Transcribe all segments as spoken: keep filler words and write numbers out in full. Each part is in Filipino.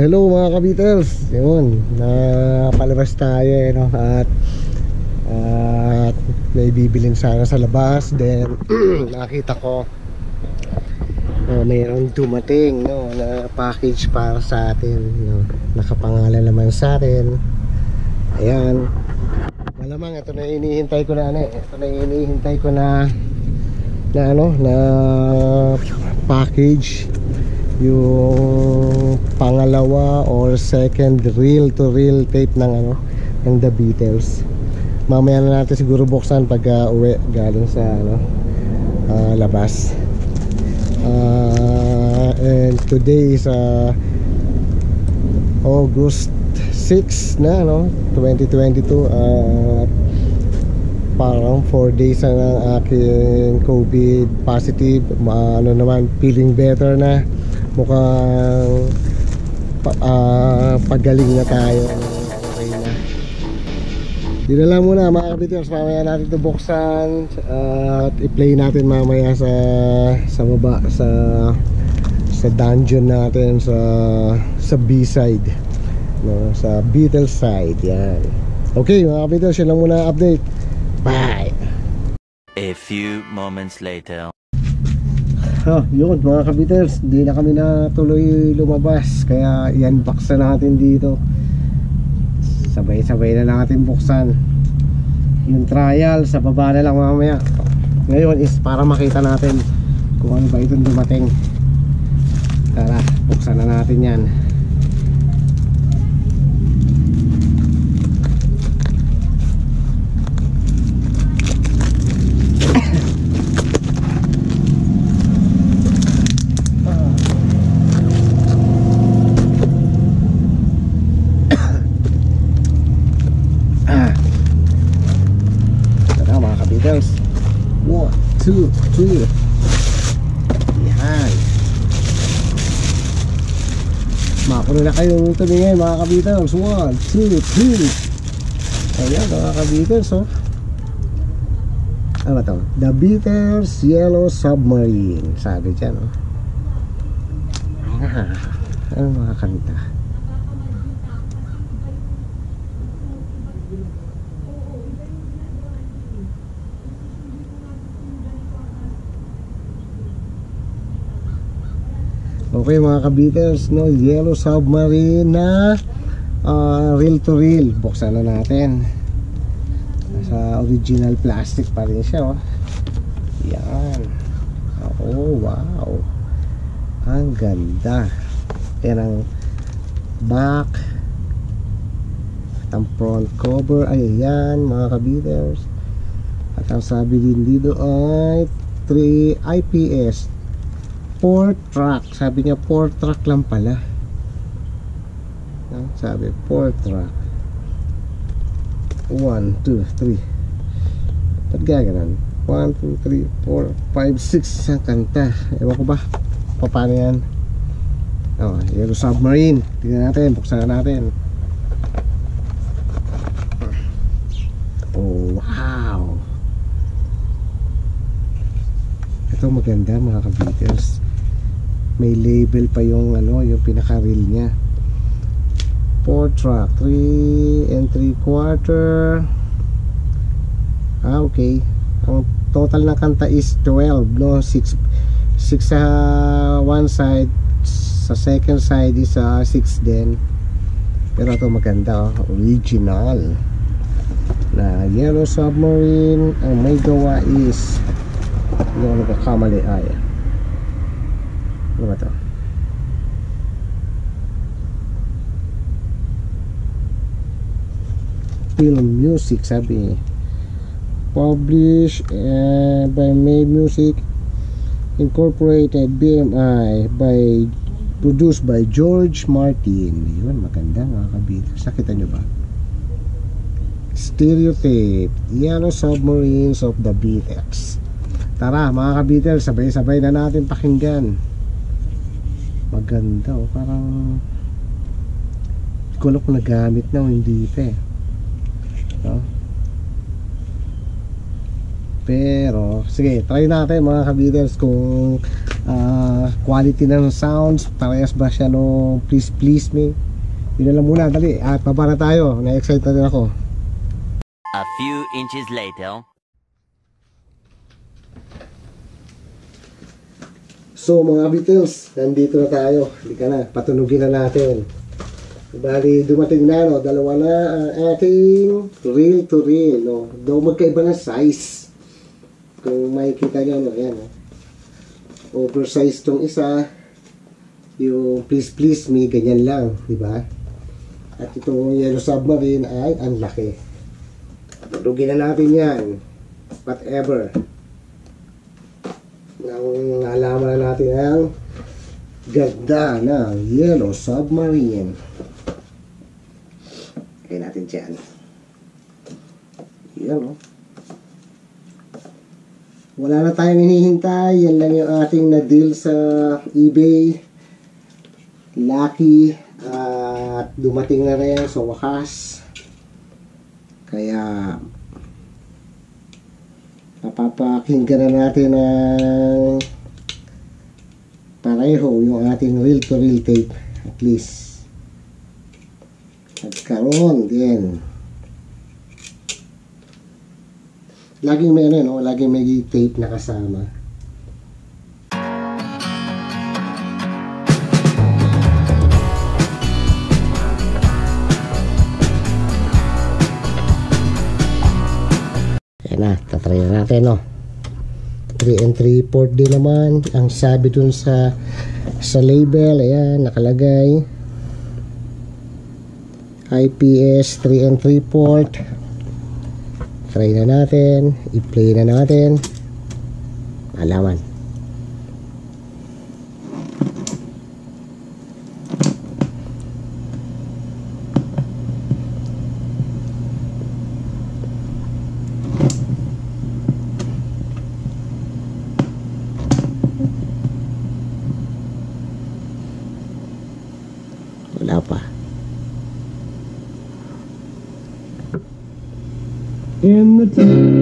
hello mga ka-Beatles. Yun, napalabas tayo eh, no? At At may bibilin sana sa labas. Then nakita ko uh, mayroong dumating, no, na package para sa atin, no? Nakapangalan naman sa atin. Ayan. Malamang ito na inihintay ko na ano eh. Ito na inihintay ko na Na ano, na package. Yung pangalawa or second reel to reel tape ng ano, ng The Beatles. Mamaya na natin siguro buksan pag uh, uwi galing sa ano, uh, labas. uh, And today is uh, August sixth na, no, twenty twenty-two. uh, Parang four days na ng aking COVID positive. uh, Ano naman, feeling better na. Mukhang uh, pagaling na tayo. Okay na. Yun na lang muna mga ka-Beatles. Mamaya natin ito buksan uh, at i-play natin mamaya sa sa baba, sa sa dungeon natin, sa sa B-side, no, sa Beatles side. Yan. Okay mga ka-Beatles, yun lang muna update. Bye. A few moments later. Oh, yun mga ka-Beatles, hindi na kami na tuloy lumabas, kaya yan, baksan natin dito. Sabay-sabay na natin buksan. Yung trial sa baba na lang mamaya. Ngayon is para makita natin kung ano ba itong dumating. Tara, buksan na natin yan. One, two, three. Yan. Makulo na kayong tumingin mga ka-Beatles. One, two, three. Ayan mga ka-Beatles, oh. Ano to? The Beatles Yellow Submarine. Sabi dyan, oh. Ah, ano mga kanta? Okay mga ka-Beatles, no, Yellow Submarine na uh, reel to reel. Buksan na natin. Sa original plastic pa rin siya, oh. Yan. Oh, wow. Ang ganda. Yan ang back at ang front cover. Ayan mga ka-Beatles. At ang sabi din dito ay three I P S four track. Sabi niya four track lang pala. Sabi four track. one, two, three. Ba't gaganan? one, two, three, four, five, six. Isang kanta. Ewan ko ba paano yan. Oh, Yellow Submarine. Tingnan natin, buksan natin. Oh, wow. Ito maganda mga ka-Beatles. May label pa yung ano, yung pinaka-reel niya. four track, three and three quarter. Ah, okay. Ang total na kanta is twelve, no? six six sa one side, sa second side is uh, six din. Pero ito maganda, oh. Original na Yellow Submarine. Ang may gawa is, hindi ko nagkakamali ay, ano ba ito? Film Music, sabi. Published uh, by Made Music Incorporated, B M I, by produced by George Martin. Yun, maganda mga ka-Beatles. Nakita nyo ba? Stereotape, Yellow Submarines of the Beatles. Tara mga ka-Beatles, sabay-sabay na natin pakinggan. Maganda, oh. Parang hindi ko alam kung nagamit na o hindi pa eh, no? Pero sige, try natin mga ka-Beatles kung uh, quality ng sounds, parehas ba siya no Please Please Me. Yun na lang muna, dali, at baba na tayo, na-excite na rin ako. A few inches later. So mga Beatles, nandito na tayo. Hindi ka na, patunugin na natin. Bali, dumating na, no? Dalawa na ang ating reel to reel, no? Daw magkaiba ng size. Kung makikita nyo, no? Ayan, no? Oversize tong isa. Yung Please Please Me, ganyan lang, di ba? At itong Yellow Submarine ay ang laki. Patunugin na natin yan. Whatever. Ang nalaman na natin ang ganda ng Yellow Submarine. Kaya natin dyan. Yan, oh. Wala na tayong hinihintay. Yan lang yung ating na-deal sa eBay. Lucky. At dumating na rin sa wakas. Kaya napapakinggan na natin ng pareho yung ating reel to reel tape at least. At karon din laging may ano, no? Laging may tape na kasama. Na, tatry na natin, no. three and three port din naman ang sabi dun sa sa label. Ayan, nakalagay I P S three and three port. Try na natin, i-play na natin, alaman. Wala pa. In the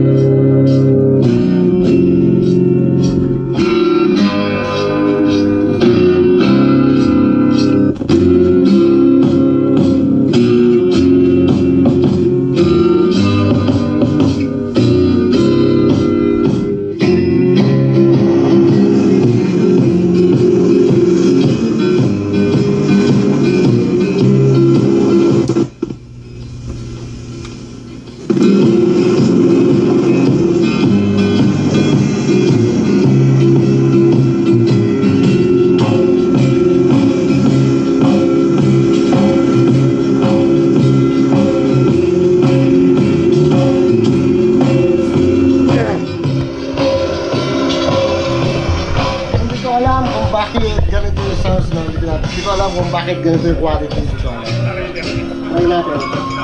Hindi ko alam kung bakit ganito yung quality. Hindi ko alam. Try natin.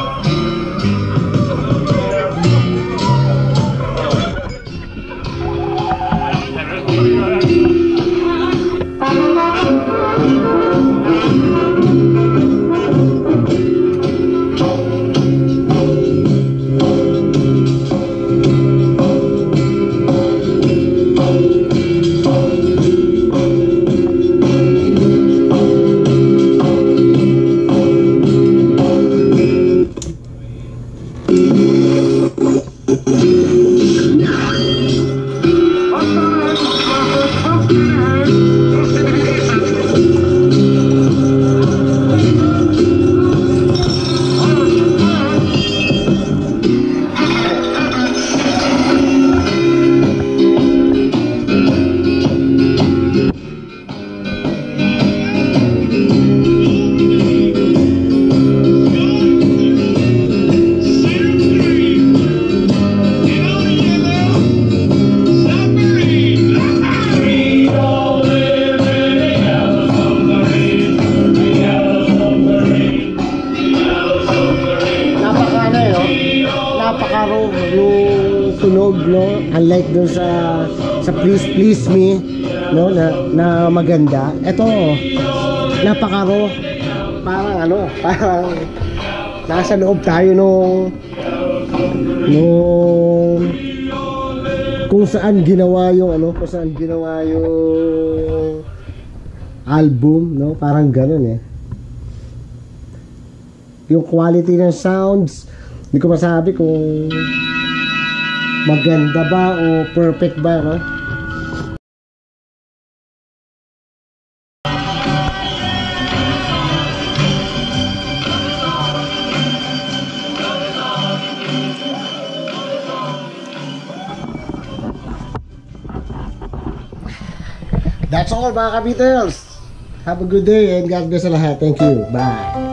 Tunog, no, unlike dun sa sa Please Please Me, no, na, na maganda. Ito napaka-raw, parang ano, parang nasa loob tayo nung nung kung saan ginawa yung ano, kung saan ginawa yung album, no? Parang ganun eh. Yung quality ng sounds, hindi ko masabi kung maganda ba o perfect ba, no? That's all mga ka-Beatles. Have a good day and God bless sa lahat. Thank you. Bye.